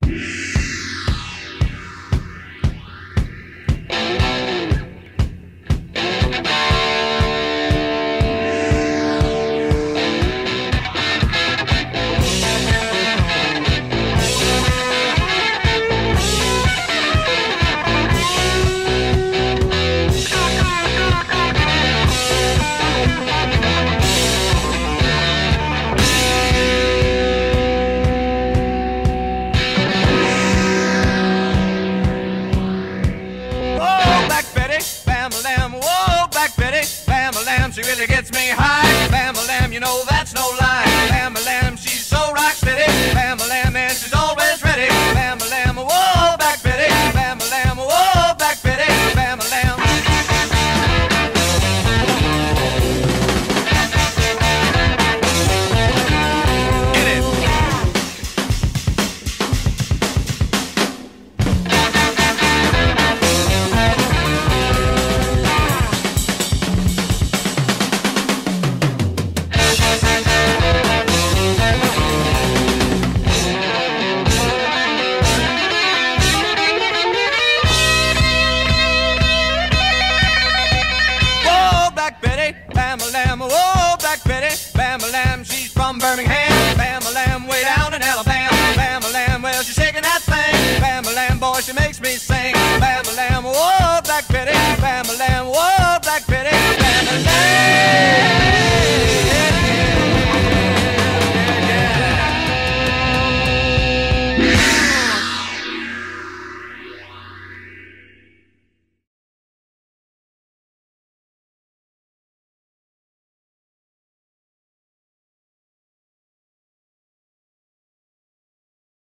She really gets me high. Bam-a-lam, you know that's no lie. Bam-a-lam, she's so rock steady. Bam-a-lam, and she's always ready. Bam-a-lam, whoa, back Betty. Bam-a-lam, whoa, back Betty. Bam-a-lam. Get it. Bam-a-lam, whoa, back Betty. Bam-a-lam, she's from Birmingham. Bam-a-lam, way down in Alabama. Bam-a-lam, well, she's shaking that thing. Bam-a-lam, boy, she makes me sing. Bam-a-lam, whoa, back Betty. Bam-a-lam, whoa, back Betty. Bam-a-lam. Yeah.